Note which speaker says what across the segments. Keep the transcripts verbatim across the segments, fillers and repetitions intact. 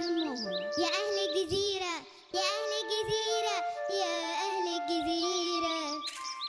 Speaker 1: يهمهم. يا أهل الجزيرة، يا أهل الجزيرة، يا أهل الجزيرة.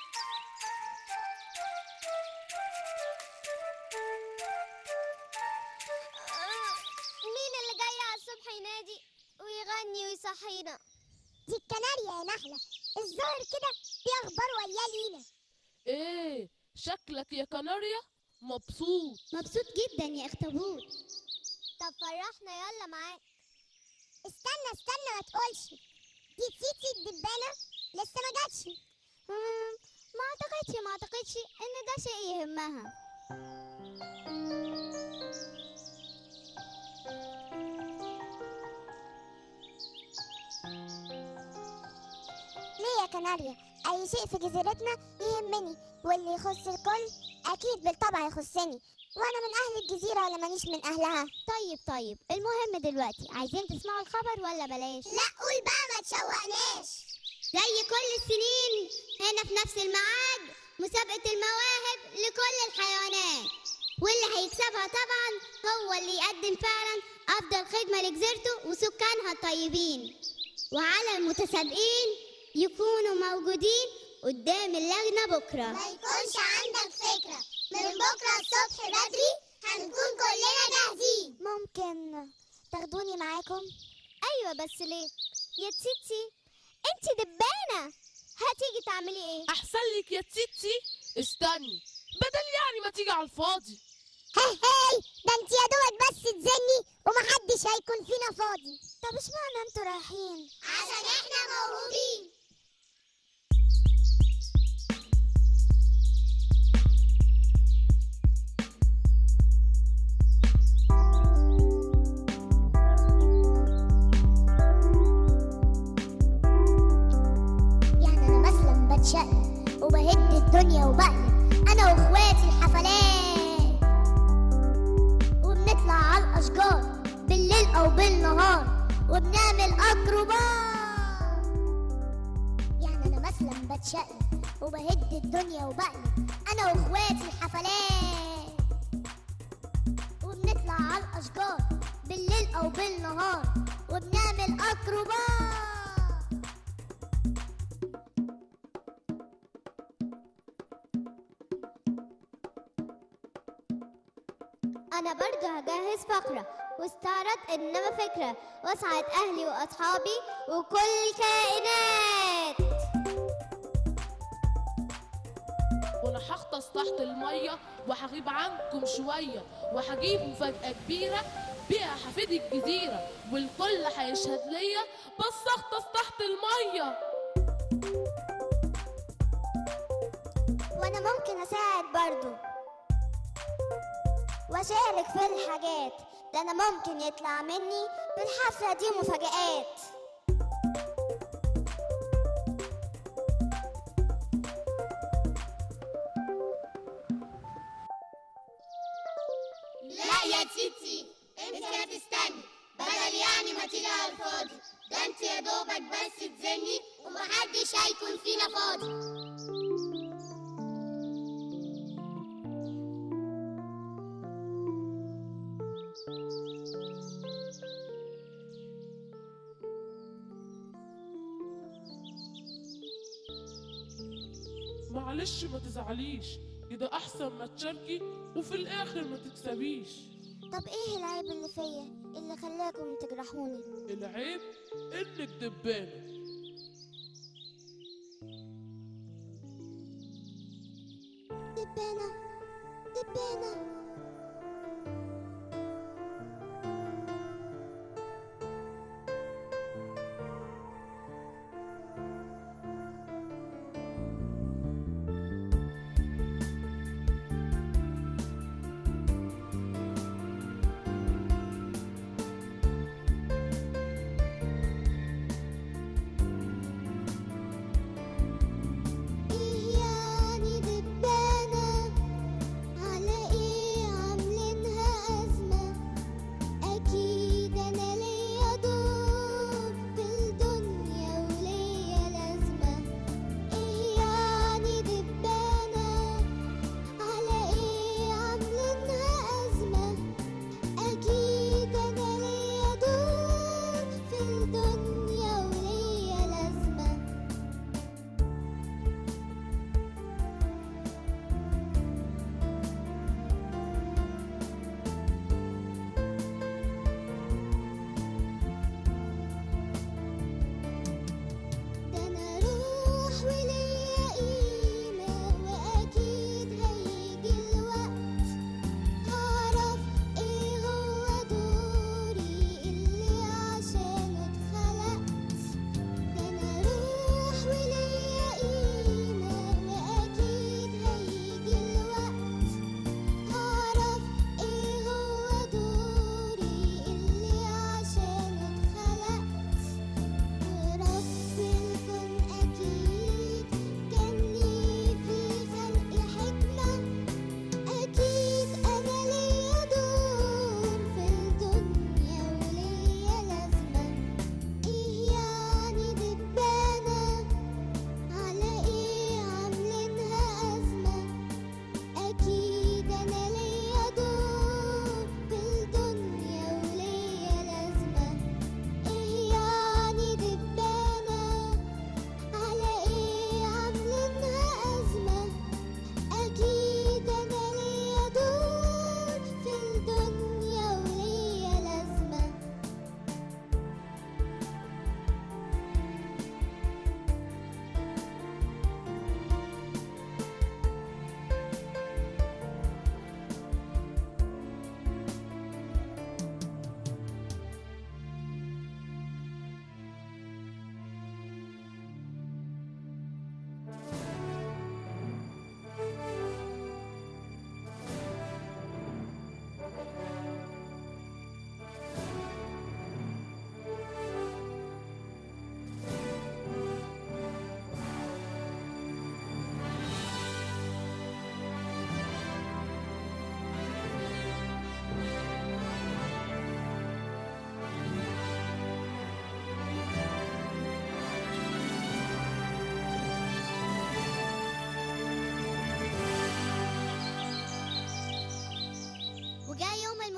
Speaker 1: مين اللي جاي على الصبح ينادي ويغني ويصحينا؟
Speaker 2: دي الكناريا يا نحلة، الظاهر كده في أخبار ويا لينا.
Speaker 3: ايه شكلك يا كناريا مبسوط؟
Speaker 1: مبسوط جدا يا اخطبوط.
Speaker 2: طب فرحنا يلا معاك. استنى استنى ما تقولش، دي تيتي الدبانة لسه ما جاتش.
Speaker 1: ما اعتقدش ما اعتقدش ان ده شيء يهمها.
Speaker 2: ليه يا كناريا؟ أي شيء في جزيرتنا يهمني، واللي يخص الكل أكيد بالطبع يخصني، وأنا من أهل الجزيرة ولا مانيش من أهلها.
Speaker 1: طيب طيب المهم دلوقتي عايزين تسمعوا الخبر ولا بلاش؟
Speaker 2: لا قول بقى ما تشوقناش.
Speaker 1: زي كل السنين هنا في نفس الميعاد مسابقة المواهب لكل الحيوانات، واللي هيكسبها طبعا هو اللي يقدم فعلا أفضل خدمة لجزيرته وسكانها الطيبين. وعلى المتسابقين يكونوا موجودين قدام اللجنة بكرة.
Speaker 2: ما يكونش عندك فكرة، من بكرة الصبح بدري هنكون كلنا جاهزين. ممكن تاخدوني معاكم؟
Speaker 1: أيوة بس ليه؟ يا تيتي انت دبانة، هتيجي تعملي ايه؟
Speaker 3: احسن لك يا تيتي استني، بدل يعني ما تيجي على الفاضي.
Speaker 2: هي هي ده انت يا دوبك بس تزني ومحدش هيكون فينا فاضي. طب اشمعنى انتوا رايحين؟ عشان احنا موهوبين. يعني انا مثلا بتشقلب وبهد الدنيا وبقلب انا واخواتي الحفلات، وبنطلع على الاشجار بالليل او بالنهار وبنعمل اكروبات. يعني انا مثلا بتشقلب وبهد الدنيا وبقلب انا واخواتي الحفلات، وبنطلع على الاشجار بالليل او بالنهار وبنعمل اكروبات.
Speaker 1: أنا برضه هجهز فقرة واستعرض إنما فكرة واسعد أهلي وأصحابي وكل الكائنات.
Speaker 3: وانا هغطس تحت الميه وهغيب عنكم شويه وهجيب مفاجاه كبيره بيها هفيد الجزيره والكل هيشهد ليا، بس اغطس تحت الميه.
Speaker 2: وانا ممكن اساعد برضو واشارك في الحاجات، ده انا ممكن يطلع مني في الحفلة دي مفاجآت.
Speaker 4: لا يا تيتي انت هتستني، بدل يعني ما تيجي على الفاضي، ده انت يا دوبك بس تزني ومحدش هيكون فينا فاضي.
Speaker 3: معلش ما تزعليش، كده احسن ما تشاركي وفي الاخر ما تكسبيش.
Speaker 2: طب ايه العيب اللي فيا اللي خلاكم تجرحوني؟
Speaker 3: العيب انك دبانه.
Speaker 2: دبانة دبانة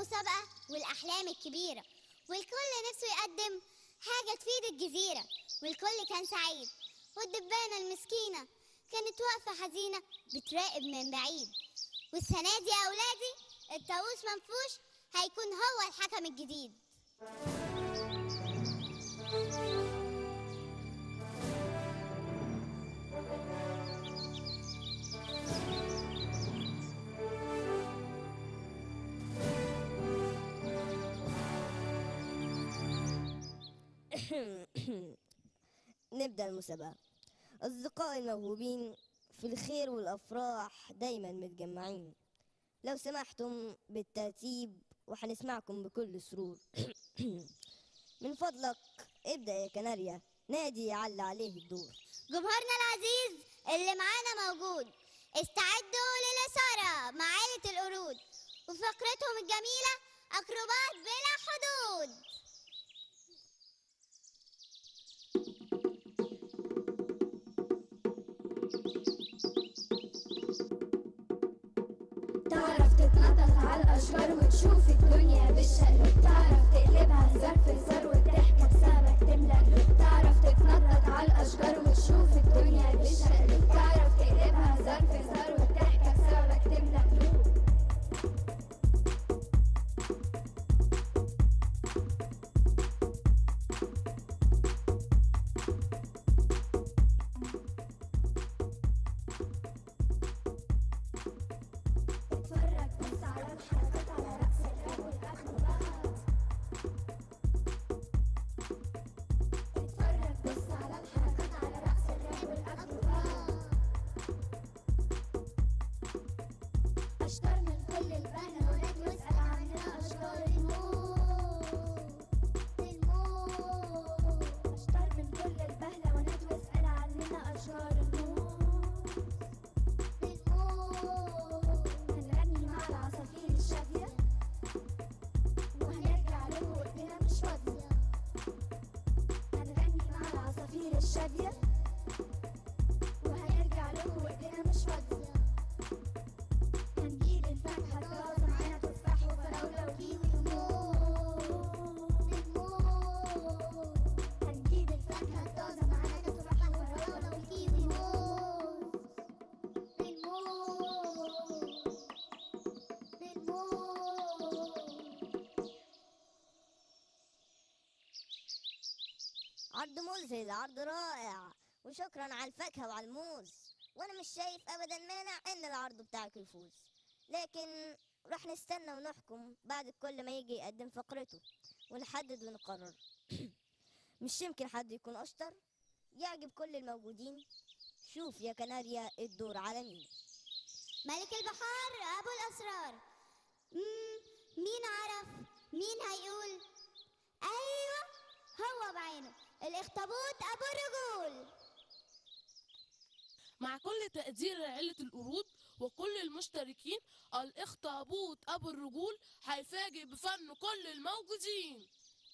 Speaker 1: المسابقة والأحلام الكبيرة، والكل نفسه يقدم حاجة تفيد الجزيرة، والكل كان سعيد. والدبانة المسكينة كانت واقفة حزينة بتراقب من بعيد. والسنة دي يا أولادي الطاووس منفوش هيكون هو الحكم الجديد.
Speaker 5: نبدأ المسابقة. أصدقائي الموهوبين في الخير والأفراح دايما متجمعين، لو سمحتم بالترتيب وحنسمعكم بكل سرور. من فضلك ابدأ يا كناريا، نادي يعلى عليه الدور.
Speaker 1: جمهورنا العزيز اللي معانا موجود، استعدوا للإثارة مع عائلة القرود وفقرتهم الجميلة أكروبات بلا حدود.
Speaker 6: تعرف تتنطط على الأشجار وتشوف الدنيا بالشقلب، تعرف تقلبها هزار في هزار والضحكة بسببك تملى قلوب. تعرف تتنطط على الأشجار وتشوف الدنيا بالشقلب، تعرف تقلبها هزار في هزار والضحكة بسببك تملى قلوب. أشطر من كل البهلة ولاد واسأل عننا أشجار الموت. الموت أشطر من كل البهلة ولاد واسأل عننا أشجار الموت. الموت هنغني مع العصافير الشافية وهنرجع له وإيدينا مش فاضية. هنغني مع العصافير الشافية وهنرجع له وإيدينا مش فاضية. هنجيب الفاكهة الطازة معانا تفاح وفراولة وكيوي وموز. الموز هنجيب الفاكهة الطازة معانا تفاح وفراولة وكيوي وموز. الموز الموز
Speaker 5: عرض مذهل، عرض رائع، وشكرا على الفاكهة وعلى الموز. وانا مش شايف ابدا مانع ان العرض بتاعك يفوز، لكن راح نستنى ونحكم بعد كل ما يجي يقدم فقرته ونحدد ونقرر. مش يمكن حد يكون اشطر يعجب كل الموجودين. شوف يا كناريا الدور على مين.
Speaker 1: ملك البحار أبو الأسرار. مم. مين عرف؟ مين هيقول؟ أيوة هو بعينه، الأخطبوط أبو الرجول.
Speaker 3: مع كل تقدير لعيلة القرود وكل المشتركين، الأخطبوط أبو الرجول هيفاجئ بفن كل الموجودين.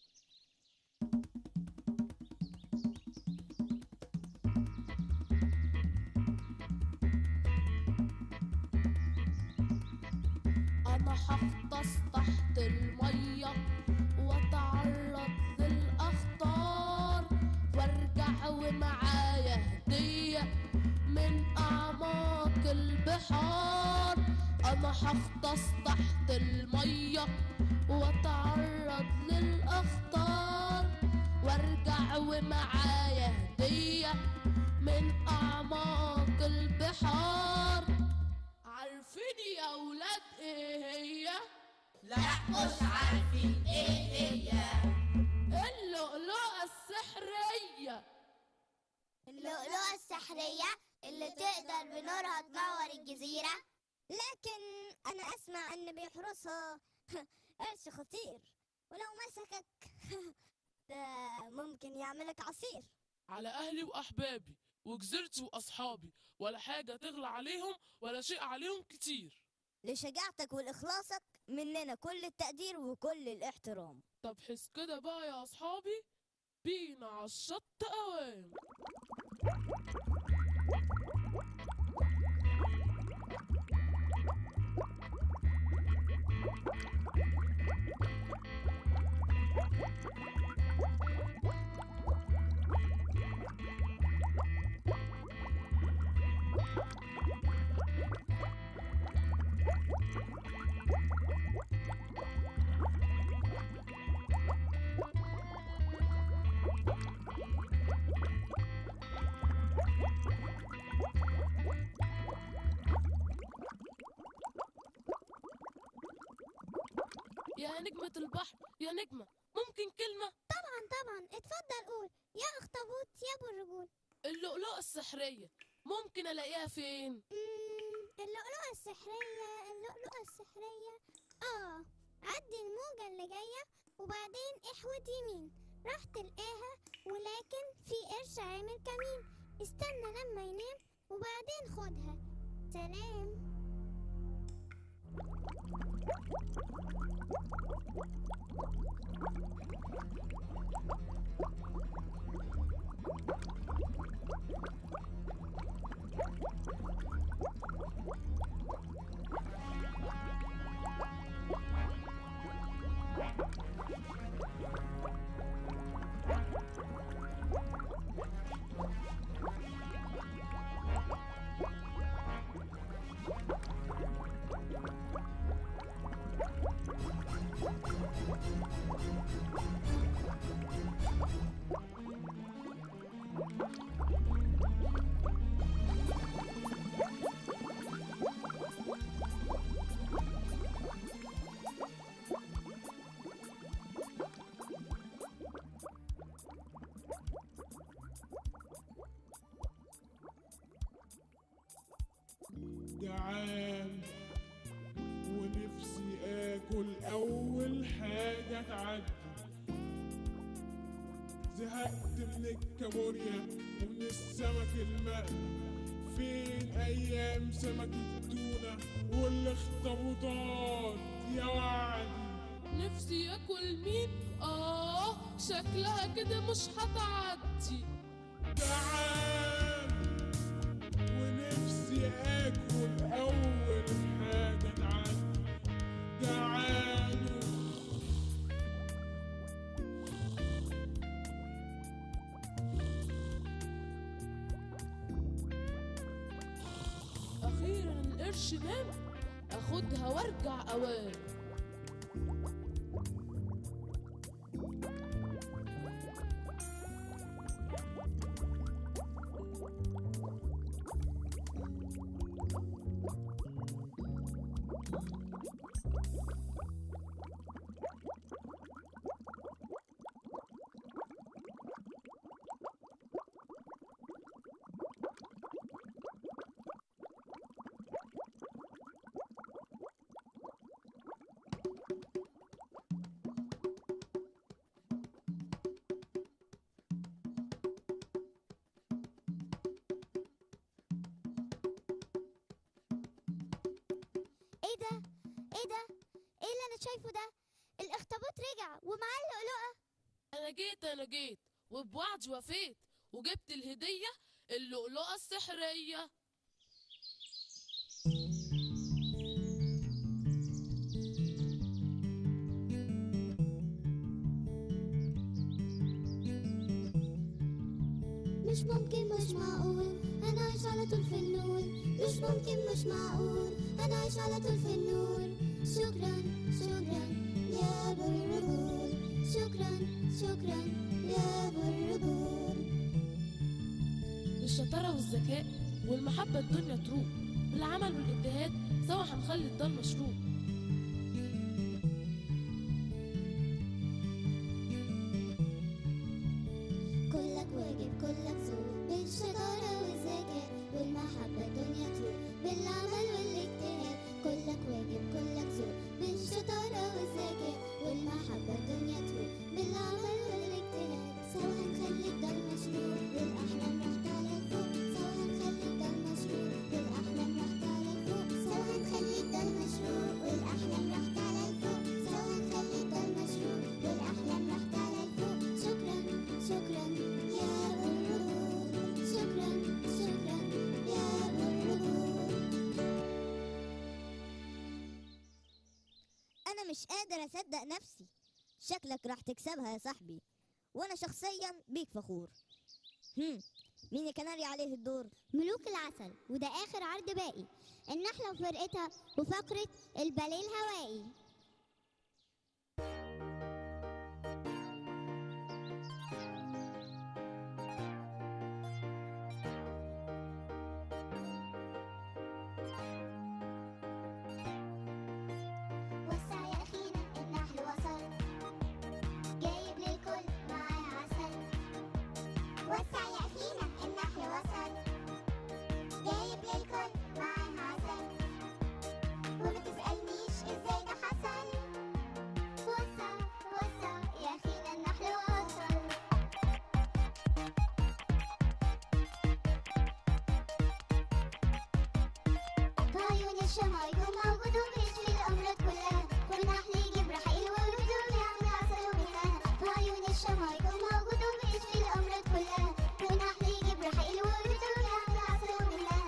Speaker 3: أنا هغطس تحت المية وأتعرض للأخطار، وأرجع ومعايا هدية من أعماق البحار. أنا هغطس تحت المية وأتعرض للأخطار، وأرجع ومعايا هدية من أعماق البحار. عارفين يا أولاد إيه هي؟
Speaker 4: لا مش عارفين ايه هي.
Speaker 3: اللؤلؤة السحرية.
Speaker 1: اللؤلؤة السحرية اللي تقدر بنورها تنور الجزيرة.
Speaker 2: لكن أنا أسمع إن بيحرسها قرش خطير، ولو مسكك ده ممكن يعملك عصير.
Speaker 3: على أهلي وأحبابي وجزيرتي وأصحابي، ولا حاجة تغلى عليهم ولا شيء عليهم كتير.
Speaker 5: لشجاعتك ولإخلاصك مننا كل التقدير وكل الاحترام.
Speaker 3: طب حس كده بقى يا أصحابي، بينا عالشط أوام. يا نجمة البحر يا نجمة، ممكن كلمة؟
Speaker 2: طبعا طبعا، اتفضل قول يا اخطبوط يا ابو الرجول.
Speaker 3: اللؤلؤة السحرية ممكن الاقيها فين؟
Speaker 2: مم، اللؤلؤة السحرية اللؤلؤة السحرية اه عدي الموجة اللي جاية وبعدين احود يمين راح تلقاها، ولكن في قرش عامل كمين، استنى لما ينام وبعدين خدها. سلام.
Speaker 7: جعان ونفسي اكل اول حاجة تعدي، زهقت من الكابوريا ومن السمك المقلي، فين ايام سمك التونة والاخطبوطات يا وعدي.
Speaker 3: نفسي اكل مين؟ اه شكلها كده مش هتعدي.
Speaker 7: جعان ونفسي اكل اول حاجة تعدي، جعان
Speaker 3: اخيرا القرش نام، اخدها وارجع اوام.
Speaker 2: ايه ده ايه ده ايه اللي انا شايفه ده؟ الاخطبوط رجع ومعاه اللؤلؤة.
Speaker 3: انا جيت انا جيت وبوعدي وفيت، وجبت الهدية اللؤلؤة السحرية.
Speaker 2: مش ممكن مش معقول انا عايش على طول في النور، مش ممكن مش معقول انا عايش على طول في النور. شكرا شكرا يا ابو الرجول، شكرا شكرا يا ابو الرجول.
Speaker 3: بالشطارة والذكاء والمحبة الدنيا تروق، بالعمل والاجتهاد سوا هنخلي الدار مشروق.
Speaker 2: كلك واجب كلك ذوق، بالشطارة والذكاء والمحبة الدنيا تروق، بالعمل والاجتهاد. كلك واجب كلك ذوق، بالشطارة والذكاء والمحبة الدنيا تروق، بالعمل والاجتهاد. سوا هنخلي الدار مشروق والأحلام محتالة فوق، سوا هنخلي الدار مشروق والأحلام محتالة فوق، سوا هنخلي الدار مشروق والأحلام محتالة فوق، سوا هنخلي الدار مشروق والأحلام محتالة فوق. شكرا شكرا يا ابو الرجول، شكرا شكرا يا ابو الرجول.
Speaker 5: أنا مش قادر أصدق نفسي، شكلك راح تكسبها يا صاحبي، وانا شخصيا بيك فخور. هم مين يا كناري عليه الدور؟
Speaker 1: ملوك العسل، وده آخر عرض باقي، النحلة وفرقتها وفقرة الباليه الهوائي.
Speaker 2: وسع يا أخينا النحل وصل، جايب للكل معاه عسل. وسع يا أخينا النحل وصل، جايب للكل معاه عسل. وما تسألنيش ازاي ده حصل. وسع وسع يا أخينا النحل وصل. في عيون الشمع يكون موجود وبيشفي الأمراض كلها، والنحل يجيب رحيل وولوده ويعمل عسل ومنها. في عيون الشمع يكون موجود وبيشفي الأمراض كلها، والنحل يجيب رحيل وولوده ويعمل عسل ومنها.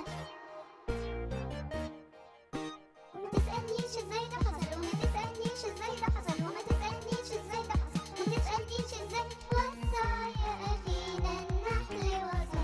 Speaker 2: وما تسألنيش ازاي ده حصل، وما تسألنيش ازاي ده حصل، وما تسألنيش ازاي ده حصل، وما تسألنيش ازاي. وسع يا أخينا النحل وصل.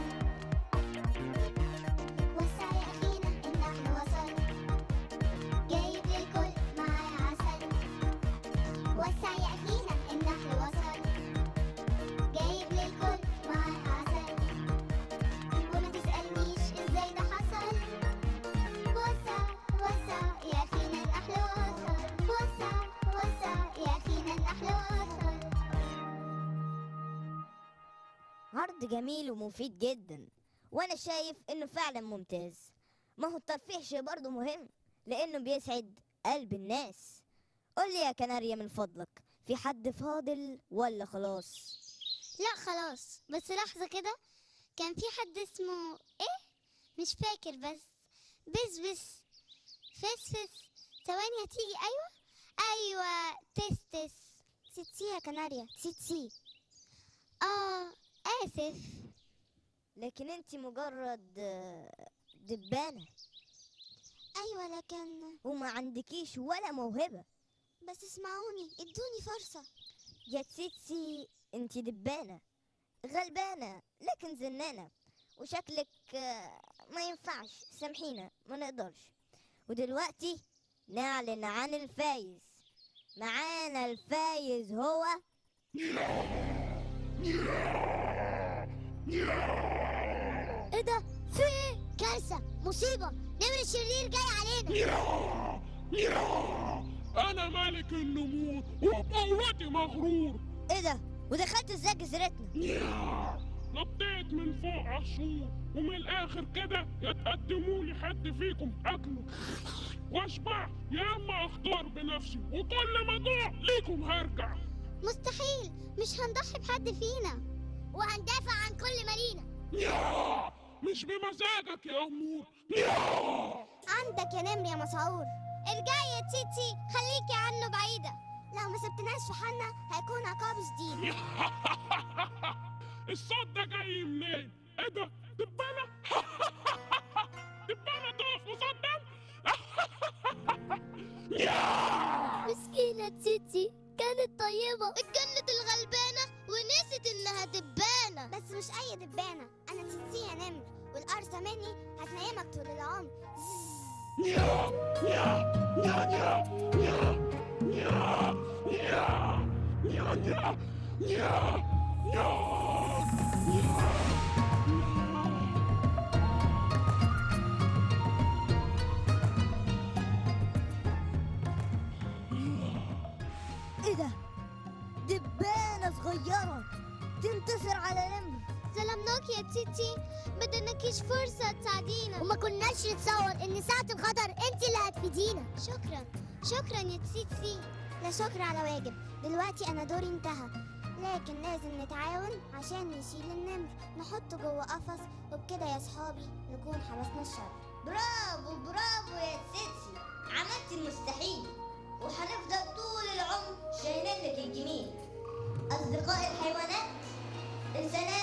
Speaker 2: وسع يا أخينا النحل وصل، جايب للكل معاه عسل. وسع يا أخينا النحل وصل، جايب للكل معاه عسل. وما تسألنيش ازاي ده حصل. وسع وسع يا أخينا النحل وصل. وسع وسع يا أخينا النحل وصل.
Speaker 5: عرض جميل ومفيد جدا، وانا شايف انه فعلا ممتاز. ما هو الترفيه شيء برضه مهم، لانه بيسعد قلب الناس. قول لي يا كناريا من فضلك، في حد فاضل ولا خلاص؟
Speaker 1: لا خلاص، بس لحظة كده، كان في حد اسمه ايه؟ مش فاكر، بس بس بس فس فس ثواني هتيجي. ايوه ايوه تس تس.
Speaker 2: تيتسي يا كناريا، تيتسي.
Speaker 1: اه اسف.
Speaker 5: لكن انت مجرد آه، دبانة،
Speaker 2: أيوة لكن
Speaker 5: وما عندكيش ولا موهبة.
Speaker 2: بس اسمعوني، ادوني فرصة.
Speaker 5: يا تسيتسي انت دبانة غلبانة لكن زنانة، وشكلك آه، ما ينفعش. سامحينا ما نقدرش. ودلوقتي نعلن عن الفايز. معانا الفايز هو
Speaker 1: ايه ده؟ في ايه؟ كارثة، مصيبة، نمر الشرير جاي علينا.
Speaker 7: أنا ملك النمور وبقوتي مغرور.
Speaker 5: ايه ده؟ ودخلت ازاي جزيرتنا؟
Speaker 7: نطيت من فوق عالسور، ومن الآخر كده يتقدموا لي حد فيكم أكله واشبع، يا إما أختار بنفسي، وكل ما أجوع ليكم هرجع.
Speaker 1: مستحيل، مش هنضحي بحد فينا، وهندافع عن كل مدينة.
Speaker 7: يا مش بمزاجك يا أمور.
Speaker 1: عندك يا نمر يا مسعور. ارجعي يا تيتي، خليكي عنه بعيدة.
Speaker 2: لو ما سبتناش في حالنا هيكون عقاب شديد.
Speaker 7: الصوت ده جاي منين؟ ايه ده؟ دبانة؟ دبانة تقف قصاد
Speaker 1: مسكينة تيتي، كانت طيبة، اتجنت الغلبانة ونسيت انها دبانة.
Speaker 2: بس مش أي دبانة، أنا تيتسي يا نمر، والقرصة مني هتنيمك طول العمر.
Speaker 5: ايه ده؟ دبانة صغيرة تنتصر على نمر.
Speaker 1: ظلمناك يا تيتي، ما ادناكيش فرصة تساعدينا، وما كناش نتصور ان ساعة الخطر انت اللي هتفيدينا. شكرا شكرا يا تيتي.
Speaker 2: لا شكر على واجب، دلوقتي أنا دوري انتهى، لكن لازم نتعاون عشان نشيل النمر، نحطه جوه قفص، وبكده يا صحابي نكون حبسنا الشر.
Speaker 5: برافو برافو يا تسيتسي، عملت المستحيل، وهنفضل طول العمر شايلين لك الجميل. أصدقاء الحيوانات، السلام